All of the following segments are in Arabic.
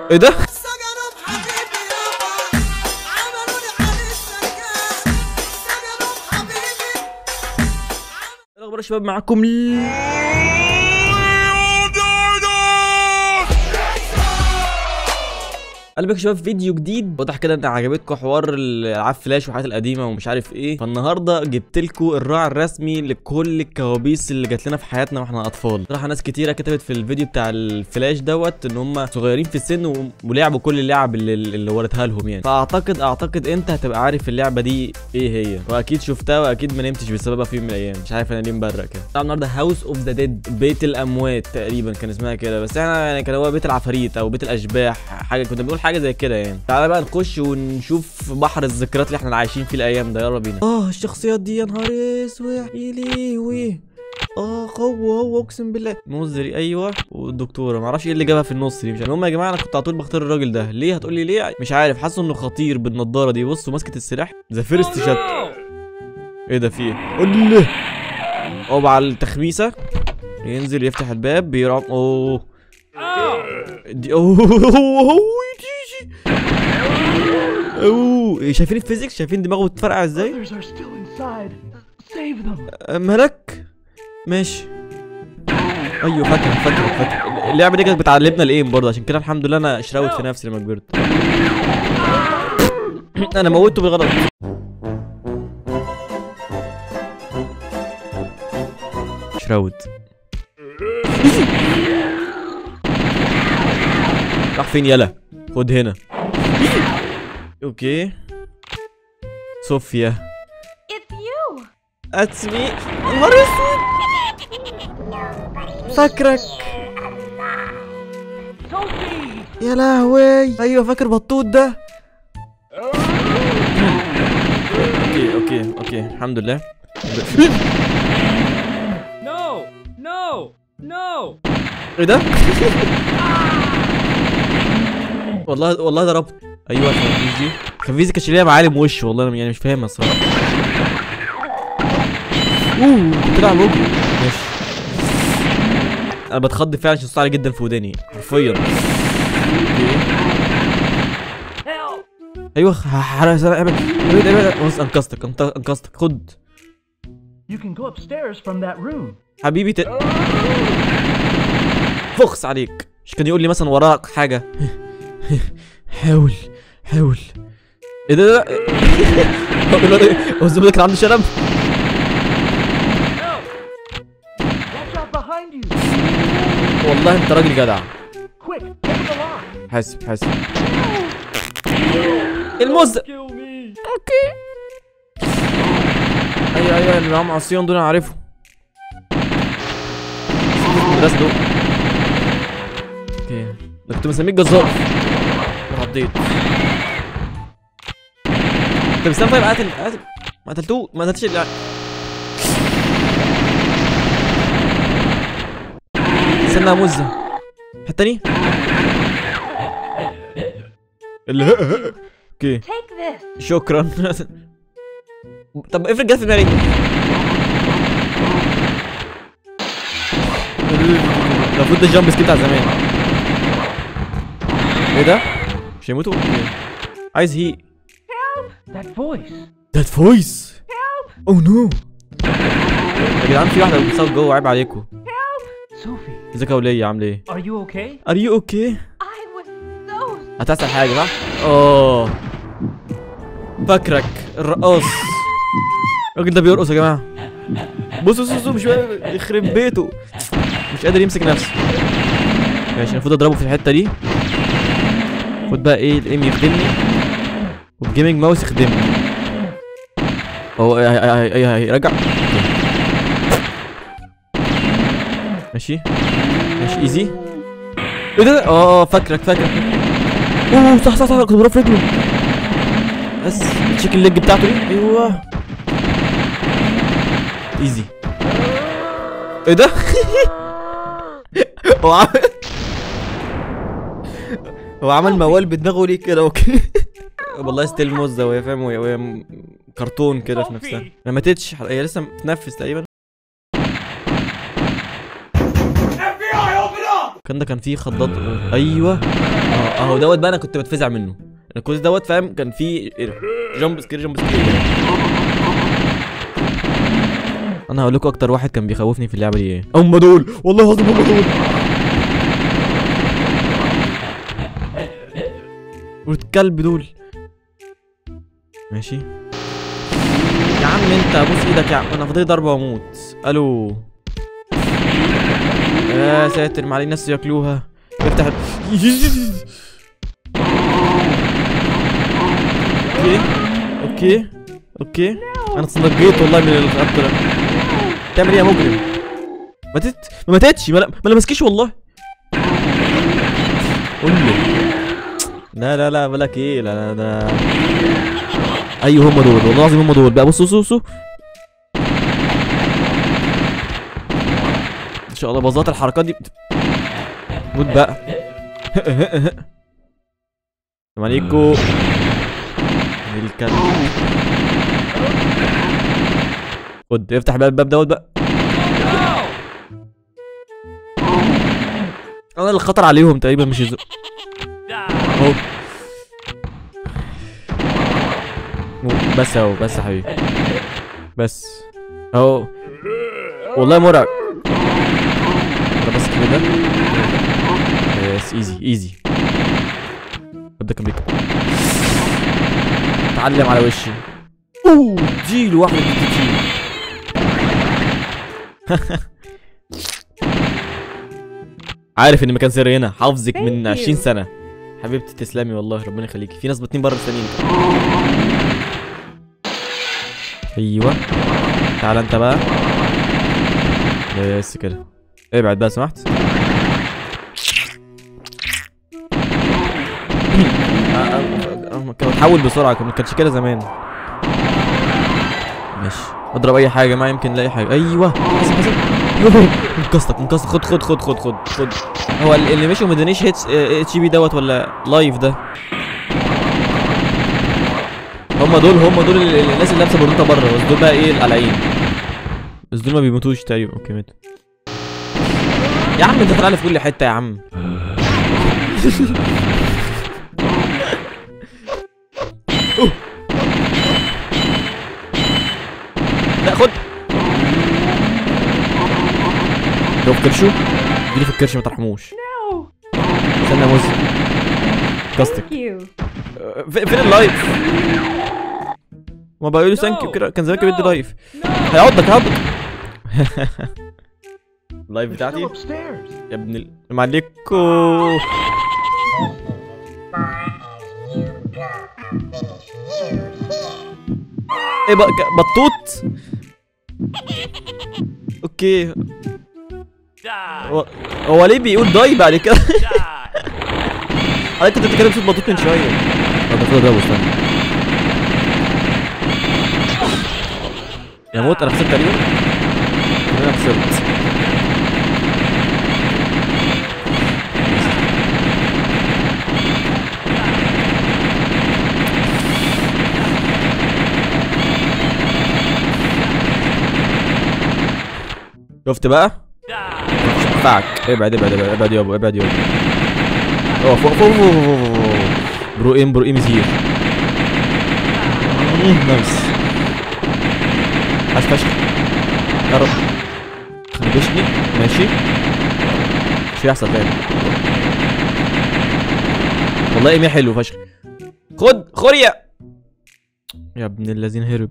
ايه ده؟ الاخبار يا شباب معاكم قال بك شباب فيديو جديد. واضح كده ان عجبتكم حوار الالعاب فلاش والحاجات القديمه ومش عارف ايه، فالنهارده جبت لكم الراعي الرسمي لكل الكوابيس اللي جات لنا في حياتنا واحنا اطفال. صراحه ناس كتيره كتبت في الفيديو بتاع الفلاش دوت ان هم صغيرين في السن ولعبوا كل اللعب اللي وريتها لهم يعني. فاعتقد انت هتبقى عارف اللعبه دي ايه هي، واكيد شفتها واكيد ما نمتش بسببها في يوم من الايام. مش عارف انا ليه مبرق كده. طبعا النهارده هاوس اوف ذا ديد، بيت الاموات تقريبا كان اسمها كده، بس احنا يعني كان هو بيت العفاريت او بيت الاشباح، حاجه كنا بنقول حاجه زي كده يعني. تعالى بقى نخش ونشوف بحر الذكريات اللي احنا عايشين فيه الايام ده. يلا بينا. الشخصيات دي يا نهار اسود يا لهوي. هو اقسم بالله نظري. ايوه والدكتوره ما اعرفش ايه اللي جابها في النص دي. مش المهم يا جماعه انا كنت على طول بختار الراجل ده. ليه هتقول لي ليه؟ مش عارف، حاسه انه خطير بالنضاره دي. بصوا ماسكه السلاح ذا فيرست شات. ايه ده؟ في ايه؟ الله على التخميسه. ينزل يفتح الباب بيرعب. دي شايفين الفيزيكس؟ شايفين دماغه بتفرقع ازاي؟ ملك ماشي. ايوه فاكر اللعبه دي كانت بتعلمنا الايم برضه، عشان كده الحمد لله انا شراوت في نفسي لما كبرت. انا موتته بالغلط. شراوت راح فين؟ يلا خد هنا. اوكي صوفيا اتس مي. نهار اسود فاكرك يا لهوي. ايوه فاكر بطوط ده. اوكي الحمد لله. نو ايه ده؟ والله ضربت. ايوه كان كانت ليها معالم وش. والله انا يعني مش فاهمها الصراحه. طلع لوجو. ماشي. انا بتخض فعلا عشان صوت عالي جدا في وداني حرفيا. ايوه انقذتك خد. حبيبي فخس عليك. مش كان يقول لي مثلا وراك حاجه؟ حاول ايه ده؟ هو الزبده كان عنده شنب. والله انت راجل جدع. حاسب الموز. اوكي ايوه اللي معاهم عصيان دول انا عارفهم. المدرسه دول. اوكي ده كنت مسميك جزار. عضيت. طب استنى. طيب قاتل ما قتلتش استنى مزه. حتاني اوكي شكرا. طب افرض جت في دماغي. المفروض ده الجامب سكيب بتاع زمان. ايه ده؟ مش هيموتوا؟ عايز هي That voice Oh no يا جدعان في واحدة بتصوت جوه، عيب عليكم. ازيك يا ولية عاملة ايه؟ Are you okay؟ هتحصل حاجة صح؟ فاكرك الرقاص. الراجل ده بيرقص يا جماعة. بصوا مش يخرب بيته، مش قادر يمسك نفسه. ماشي المفروض اضربه في الحتة دي. خد بقى ايه الايم يخدمني والجيمنج ماوس يخدمني. هو هيرجع. ماشي ايزي. ايه ده؟ فاكرك. صح كنت بضرب في رجله. بس تشيك الليج بتاعته دي. ايوه ايزي. ايه ده؟ هو عمل موال بدماغه ليه كده؟ اوكي والله ستيل موزة وهي فاهم، وهي كرتون كده في نفسها. ما ماتتش، هي لسه بتتنفس تقريبا. كان المكان ده كان فيه خضات. ايوه اهو دوت بقى، انا كنت بتفزع منه. انا كنت دوت فاهم، كان فيه جامب سكير. انا هقول لكم اكتر واحد كان بيخوفني في اللعبه دي ايه. هم دول والله العظيم، هم دول والكلب دول. ماشي يا عم انت، ابوس ايدك يا عم، انا فاضلي ضربه واموت. الو يا ساتر، معلي الناس ياكلوها. افتح اوكي انا اتصدقيت والله من الخط ده. بتعمل ايه يا مجرم؟ ما ماتتش، ما لمسكيش والله. قول لي. لا بالك ايه، لا ايوه هم دول والله العظيم، هم دول بقى. بصوا ان شاء الله بظبط الحركات دي. موت بقى. السلام عليكم. الكلب. خد افتح بقى الباب دوت بقى. انا اللي خطر عليهم تقريبا، مش اهو. بس اهو، بس يا حبيبي، بس اهو والله مرعب. بس كده بس ايزي. ابدا كان بيك اتعلم على وشي. دي لوحده دي. عارف ان مكان سري هنا، حافظك من 20 سنه حبيبتي. تسلمي والله، ربنا يخليكي. في ناس باتنين بره مستنيين. ايوه تعال انت بقى، بس كده. ابعد بقى سمحت. حاول بسرعه، ما كانش كده زمان. ماشي اضرب اي حاجه ما يمكن نلاقي حاجه. ايوه حسن منقصتك. خد. هو اللي مشي وما ادانيش اتش بي دوت ولا لايف ده؟ هم دول الناس اللي لابسه بردوطه بره، بس دول بقى ايه القلعين، بس دول ما بيموتوش تقريبا. اوكي ماتوا يا عم، انت طالع لي في كل حته يا عم. لا خد لو في كرشه، اديني في الكرش ما ترحموش. استنى يا موز كاستك. فين اللايف؟ ما بقولوا ثانك يو كده، كان زمان بيدي لايف. هيعضك. اللايف بتاعتي يا ابن عليكو. ايه بقى بطوط؟ اوكي هو ليه بيقول داي بعد كده؟ حضرتك كنت بتتكلم صوت بطوط من شويه. ده استنى يا موت. انا خسرت تقريبا. انا خسرت. شفت بقى؟ مش هينفعك. ابعد يابا. فوق. برو ايم زير. نايس. عاش فشخ. قرب خربشني. ماشي مش هيحصل تاني والله. ايمي حلو فشخ. خد خوريا يا ابن الذين. هرب.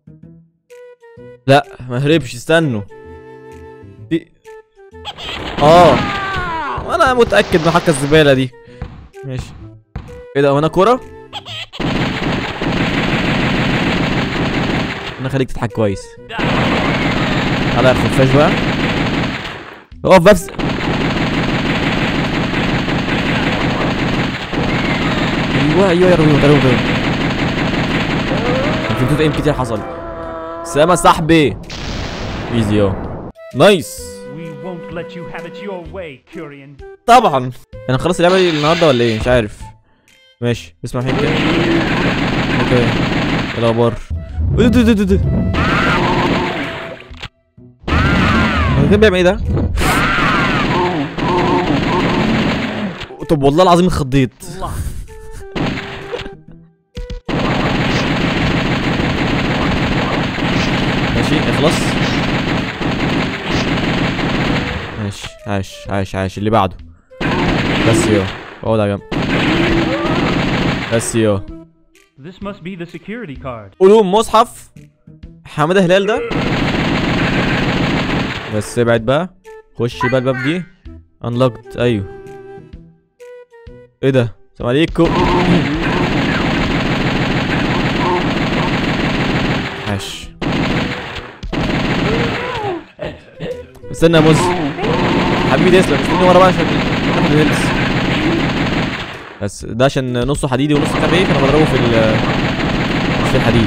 لا ما هربش، استنوا. انا متاكد من حق الزباله دي. ماشي. ايه ده؟ وانا كوره؟ انا خليك تضحك كويس. تعالى اخد فاش بقى. اقف بس. ايوه يا رب. كان في ايم كتير حصل. سلام يا صاحبي. ايزي اهو. نايس. طبعا. انا خلصت اللعبه دي النهارده ولا ايه؟ مش عارف. ماشي اسمع حين كده. اوكي ايه الاخبار؟ هو كان بيعمل ايه ده؟ طب والله العظيم اتخضيت. ماشي اخلص. ماشي عاش اللي بعده. بس يو اقعد على جنب. بس يو علوم مصحف حماده هلال ده. بس ابعد بقى. خش بقى الباب دي. انلوكد. ايوه ايه ده؟ السلام عليكم. عاش. استنى يا موز حبيبي تسلم. استني ورا بقى عشان ناخد الهيلز. بس ده عشان نصه حديدي ونصه خفيف. انا بضربه في الحديد.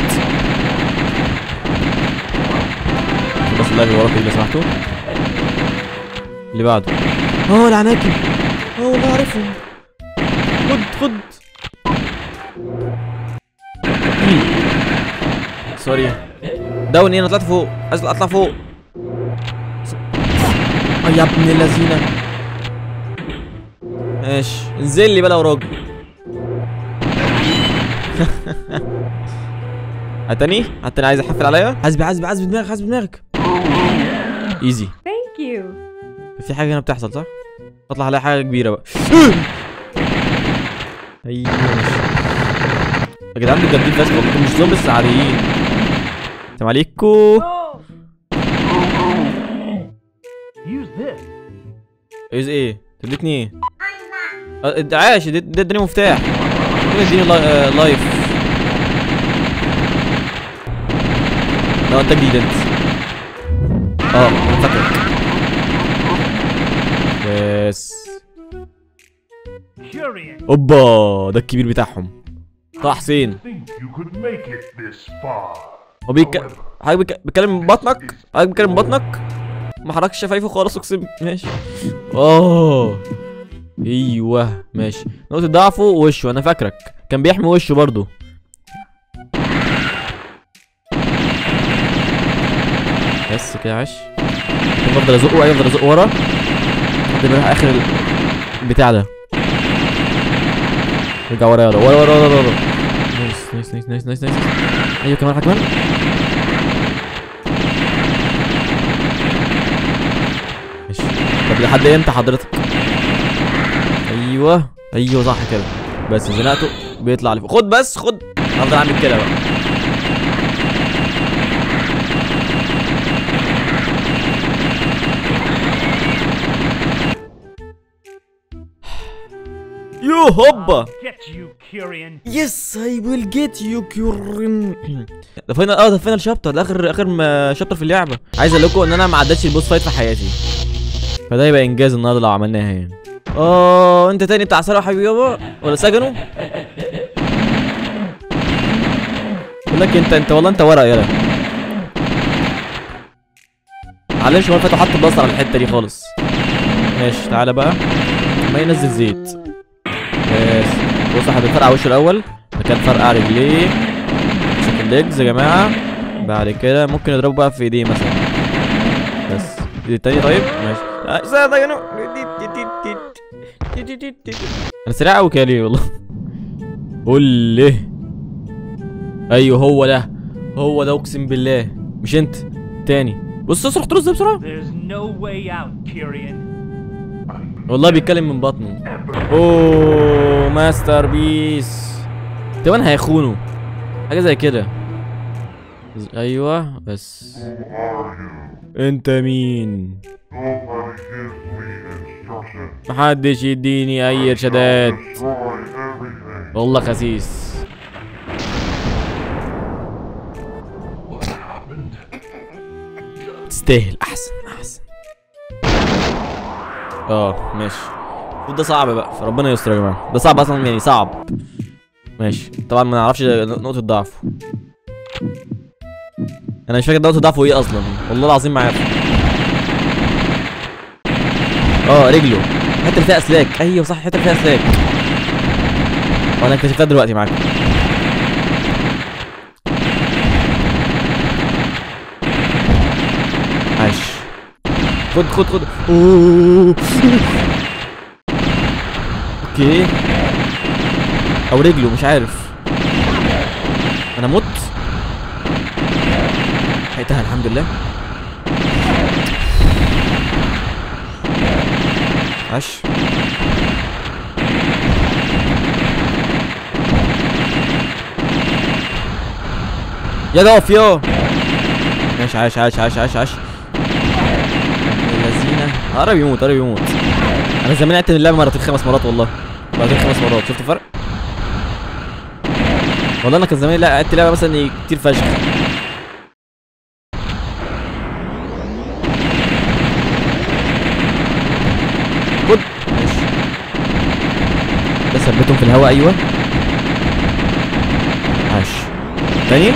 بس الله اللي وراك اللي سمحتوا. اللي بعده العناكب. والله عارفهم. خد سوري. داوني. انا طلعت فوق. عايز اطلع فوق. يا ابن اللذينه. ماشي انزل لي بقى يا راجل. هتاني عايز احفل عليا. حاسب دماغك. ايزي. ثانك يو. في حاجه هنا بتحصل صح؟ اطلع عليها حاجه كبيره بقى. ايوه يا جدعان دول جامدين فشخ. انتوا مش زومبيز عاديين. السلام عليكم. يوز ايه؟ تديتني ايه؟ عاش. اداني مفتاح. اديني لايف. لا انت جديد انت. فاكرك. بس اوبا ده الكبير بتاعهم. طه حسين. هو بيتكلم من بطنك. بيتكلم من بطنك. ما حركش شفايفه خالص اقسم. ماشي. ايوه ماشي. نقطة ضعفه وشه. انا فاكرك كان بيحمي وشه برضو. بس كده عاش. افضل ازقه ورا لحد ما يروح اخر البتاع ده. رجع ورا يلا. ورا. نايس. ايوه كمان حاجه كمان. ماشي. طب لحد امتى حضرتك؟ ايوه صح كده. بس زنقته بيطلع لفوق. خد. افضل اعمل كده بقى. يو هوبا. يس اي ويل جيت يو كيورين. ده فاينل شابتر. ده اخر شابتر في اللعبه. عايز اقول لكم ان انا ما عدتش البوس فايت في حياتي. فده يبقى انجاز النهارده لو عملناها يعني. انت تاني بتاع سرقه حبيبي يابا ولا سجنوا؟ بقول لك انت والله انت ورق يالا. معلش هو فاتوا حط البصر على الحته دي خالص. ماشي تعالى بقى. ما ينزل زيت. بس بص احنا بنفرقع وشه الاول. مكان فرقع رجليه. تشيكن ليجز يا جماعه. بعد كده ممكن نضربه بقى في ايديه مثلا. بس ايدي التانية. طيب ماشي. انا سريع قوي كده ليه والله. قول لي. ايوه هو ده اقسم بالله. مش انت تاني. بص اصرخ ترز بسرعه. والله بيتكلم من بطنه. ماستر بيس. كمان هيخونه حاجه زي كده. ايوه بس انت مين؟ محدش يديني اي ارشادات. والله خسيس. تستاهل. احسن ماشي. ده صعب بقى فربنا يستر يا جماعه. ده صعب اصلا يعني صعب. ماشي طبعا ما نعرفش نقطه ضعفه. انا مش فاكر نقطه ضعفه ايه اصلا والله العظيم ما عارف. رجله. الحته اللي فيها اسلاك. ايوه صح الحته اللي فيها اسلاك. وانا اكتشفتها دلوقتي معاك. عاش. خد اوكي، او رجله مش عارف. انا مت. لحقتها الحمد لله. عاش. يا ده اقف يا. ماشي، عاش عاش عاش عاش عاش. اللذينه قرب يموت قرب يموت. انا زمان لعبت اللعبه مرتين 5 مرات والله، مرتين 5 مرات. شفت الفرق؟ والله انا كان زمان لعبت لعبه مثلا كتير فشخ. خد ماشي، بس ثبتهم في الهواء. ايوه عاش. تاني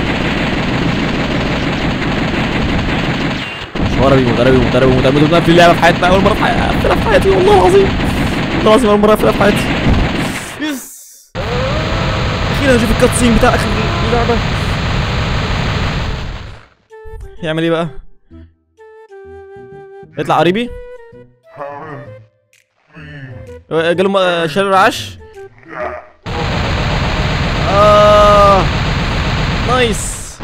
قرب يموت قرب يموت قرب يموت. انا في اللعبه في حياتي اول مره في حياتي والله العظيم، والله العظيم اول مره في حياتي. يس اخيرا اشوف الكاتسين بتاع اخر اللعبه. يعمل ايه بقى؟ يطلع قريبي. جاله شلل رعاش. نايس.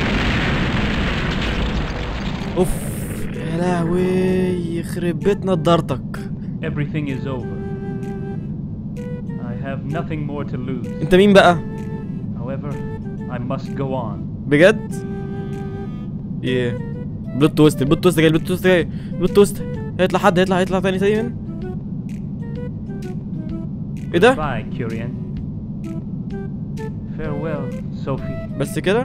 اوف يا لهوي، يخرب بيت نضارتك. Everything is over. I have nothing more to lose. انت مين بقى؟ However, I must go on. بجد؟ ايه؟ بلوت تويست، البلوت تويست جاي، البلوت تويست جاي، البلوت تويست. هيطلع حد، هيطلع تاني تقريبا. ايه ده؟ Bye, Curian. Farewell, Sophie. بس كده؟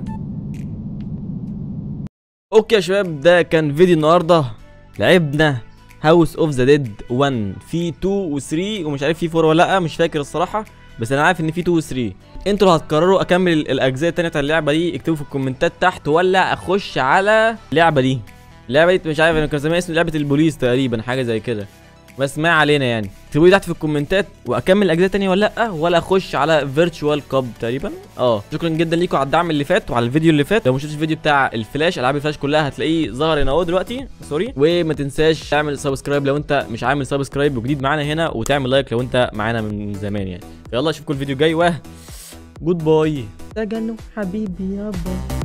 اوكي يا شباب، ده كان فيديو النهارده. لعبنا هاوس اوف ذا ديد 1 في 2 و 3 ومش عارف في 4 ولا لا، مش فاكر الصراحه، بس انا عارف ان في 2 و 3. انتوا اللي هتقرروا اكمل الاجزاء التانيه بتاع اللعبه دي. اكتبوا في الكومنتات تحت ولا اخش على اللعبه دي. اللعبه دي مش عارف، انا كان زمان اسم لعبه البوليس تقريبا، حاجه زي كده، بس ما علينا يعني. اكتبوا لي تحت في الكومنتات واكمل اجزاء تانية ولا لا، ولا اخش على فيرتشوال كاب تقريبا. شكرا جدا ليكم على الدعم اللي فات وعلى الفيديو اللي فات. لو ما شفتش الفيديو بتاع الفلاش، العاب الفلاش كلها هتلاقيه ظهر هنا اهو دلوقتي، سوري. وما تنساش تعمل سبسكرايب لو انت مش عامل سبسكرايب وجديد معانا هنا، وتعمل لايك لو انت معانا من زمان يعني. يلا اشوفكم الفيديو الجاي، جود باي. تجنوا حبيبي يابا.